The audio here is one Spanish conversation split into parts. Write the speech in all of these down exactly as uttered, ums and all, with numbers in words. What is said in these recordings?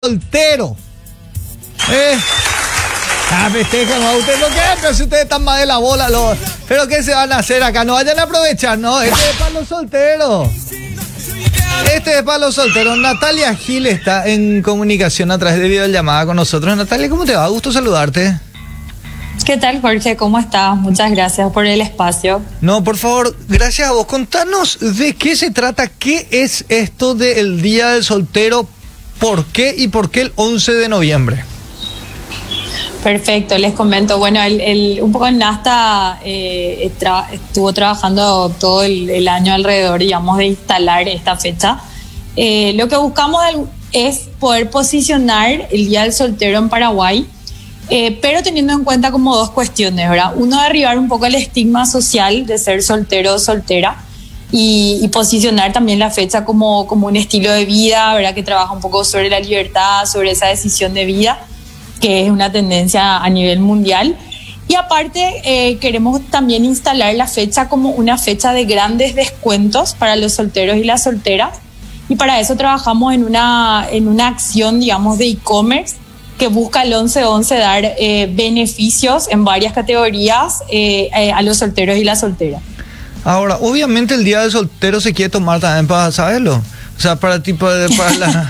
soltero. Eh, ah, festejan a ustedes lo que es, pero si ustedes están más de la bola, lo, pero ¿qué se van a hacer acá? No vayan a aprovechar, ¿no? Este es para los solteros. Este es para los solteros. Natalia Gil está en comunicación a través de videollamada con nosotros. Natalia, ¿cómo te va? Gusto saludarte. ¿Qué tal, Jorge? ¿Cómo estás? Muchas gracias por el espacio. No, por favor, gracias a vos. Contanos de qué se trata, qué es esto del Día del Soltero, por qué y por qué el once de noviembre. Perfecto, les comento. Bueno, el, el, un poco en Nasta eh, tra estuvo trabajando todo el, el año alrededor, digamos, de instalar esta fecha. Eh, lo que buscamos es poder posicionar el Día del Soltero en Paraguay, eh, pero teniendo en cuenta como dos cuestiones, ¿verdad? Uno, derribar un poco el estigma social de ser soltero o soltera y, y posicionar también la fecha como, como un estilo de vida, ¿verdad? Que trabaja un poco sobre la libertad, sobre esa decisión de vida, que es una tendencia a nivel mundial. Y aparte eh, queremos también instalar la fecha como una fecha de grandes descuentos para los solteros y las solteras, y para eso trabajamos en una, en una acción, digamos, de e-commerce que busca el once once dar eh, beneficios en varias categorías eh, eh, a los solteros y las solteras. Ahora, obviamente el Día del Soltero se quiere tomar también para saberlo, o sea, para tipo de, para la...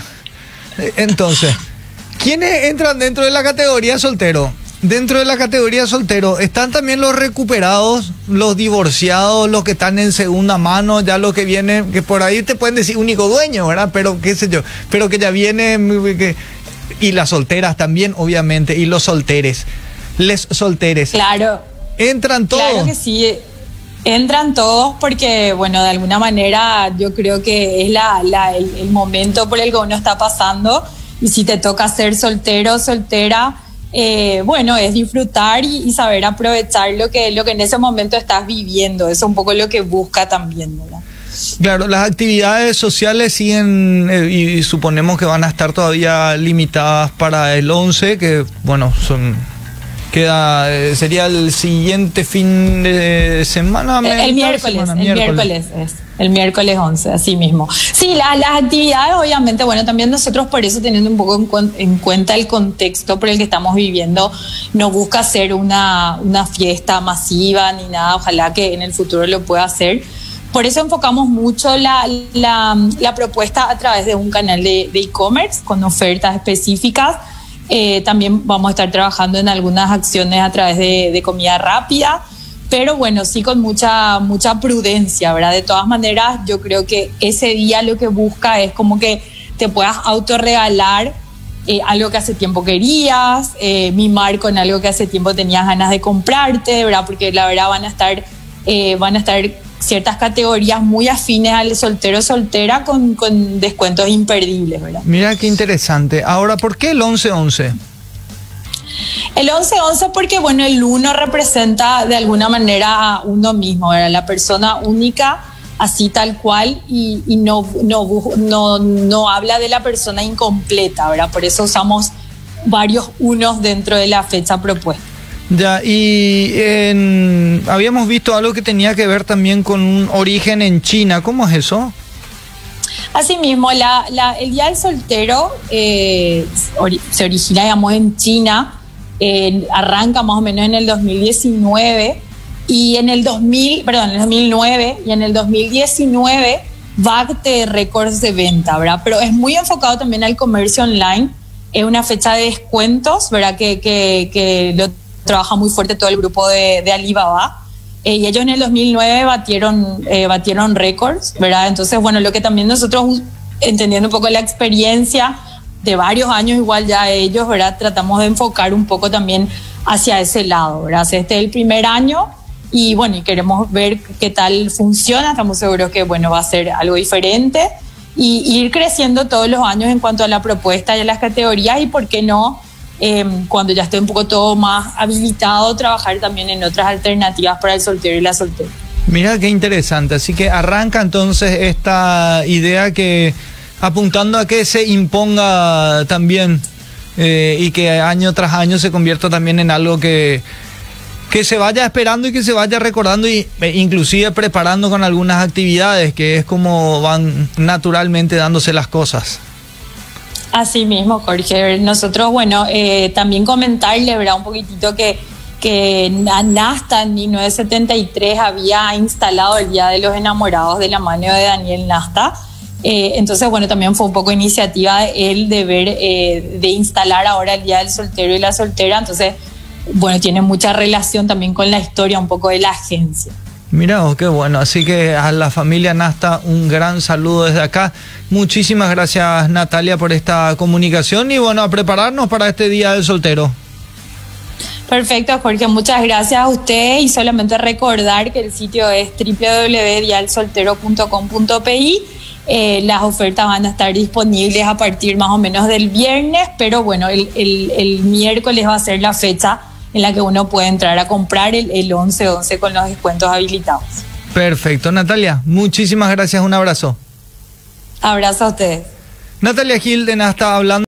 Entonces, ¿quiénes entran dentro de la categoría soltero? Dentro de la categoría soltero están también los recuperados, los divorciados, los que están en segunda mano, ya los que vienen, que por ahí te pueden decir único dueño, ¿verdad? Pero qué sé yo, pero que ya vienen, que, y las solteras también, obviamente, y los solteres, les solteres. Claro. ¿Entran todos? Claro que sí. Entran todos porque, bueno, de alguna manera yo creo que es la, la, el, el momento por el que uno está pasando. Y si te toca ser soltero o soltera, eh, bueno, es disfrutar y, y saber aprovechar lo que, lo que en ese momento estás viviendo. Eso es un poco lo que busca también, ¿verdad? Claro, las actividades sociales siguen eh, y suponemos que van a estar todavía limitadas para el once, que, bueno, son... Queda, eh, sería el siguiente fin de semana. El, el miércoles, semana, el miércoles. miércoles es. El miércoles once, así mismo. Sí, la, las actividades, obviamente, bueno, también nosotros por eso, teniendo un poco en, en cuenta el contexto por el que estamos viviendo, no busca ser una, una fiesta masiva ni nada, ojalá que en el futuro lo pueda hacer. Por eso enfocamos mucho la, la, la propuesta a través de un canal de e-commerce con ofertas específicas. Eh, también vamos a estar trabajando en algunas acciones a través de, de comida rápida, pero bueno, sí con mucha, mucha prudencia, ¿verdad? De todas maneras, yo creo que ese día lo que busca es como que te puedas autorregalar eh, algo que hace tiempo querías, eh, mimar con algo que hace tiempo tenías ganas de comprarte, ¿verdad? Porque la verdad van a estar, eh, van a estar ciertas categorías muy afines al soltero o soltera con, con descuentos imperdibles, ¿verdad? Mira qué interesante. Ahora, ¿por qué el once once? El once once porque, bueno, el uno representa de alguna manera a uno mismo, ¿verdad? La persona única, así tal cual, y, y no, no, no, no habla de la persona incompleta, ¿verdad? Por eso usamos varios unos dentro de la fecha propuesta. Ya, y en, habíamos visto algo que tenía que ver también con un origen en China. ¿Cómo es eso? Asimismo, la, la, el Día del Soltero eh, ori, se origina, digamos, en China, eh, arranca más o menos en el dos mil diecinueve, y en el dos mil, perdón, en el dos mil nueve, y en el dos mil diecinueve bate récords de venta, ¿verdad? Pero es muy enfocado también al comercio online, es una fecha de descuentos, ¿verdad? Que, que, que lo trabaja muy fuerte todo el grupo de, de Alibaba, eh, y ellos en el dos mil nueve batieron, eh, batieron récords, ¿verdad? Entonces, bueno, lo que también nosotros, entendiendo un poco la experiencia de varios años igual ya ellos, ¿verdad? Tratamos de enfocar un poco también hacia ese lado, ¿verdad? Este es el primer año y, bueno, y queremos ver qué tal funciona, estamos seguros que, bueno, va a ser algo diferente y, y ir creciendo todos los años en cuanto a la propuesta y a las categorías y, ¿por qué no? Eh, cuando ya esté un poco todo más habilitado, trabajar también en otras alternativas para el soltero y la soltera. Mira qué interesante, así que arranca entonces esta idea que apuntando a que se imponga también eh, y que año tras año se convierta también en algo que, que se vaya esperando y que se vaya recordando y e inclusive preparando con algunas actividades, que es como van naturalmente dándose las cosas. Así mismo, Jorge. Nosotros, bueno, eh, también comentarle, ¿verdad? Un poquitito que, que Nasta en mil novecientos setenta y tres había instalado el Día de los Enamorados de la mano de Daniel Nasta. Eh, entonces, bueno, también fue un poco iniciativa de él de ver, eh, de instalar ahora el Día del Soltero y la Soltera. Entonces, bueno, tiene mucha relación también con la historia un poco de la agencia. Mirá, oh, qué bueno. Así que a la familia Nasta un gran saludo desde acá. Muchísimas gracias, Natalia, por esta comunicación y bueno, a prepararnos para este Día del Soltero. Perfecto, Jorge, muchas gracias a usted y solamente recordar que el sitio es doble u doble u doble u punto día del soltero punto com punto pi. Eh, las ofertas van a estar disponibles a partir más o menos del viernes, pero bueno, el, el, el miércoles va a ser la fecha en la que uno puede entrar a comprar el, el once once con los descuentos habilitados. Perfecto, Natalia, muchísimas gracias, un abrazo. Abrazo a ustedes. Natalia Gil de Nasta hablando.